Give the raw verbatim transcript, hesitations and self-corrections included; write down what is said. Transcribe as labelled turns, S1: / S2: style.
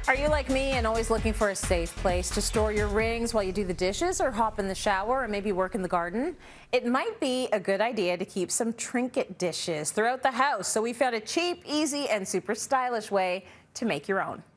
S1: Are you like me and always looking for a safe place to store your rings while you do the dishes or hop in the shower or maybe work in the garden? It might be a good idea to keep some trinket dishes throughout the house. So we found a cheap, easy, and super stylish way to make your own.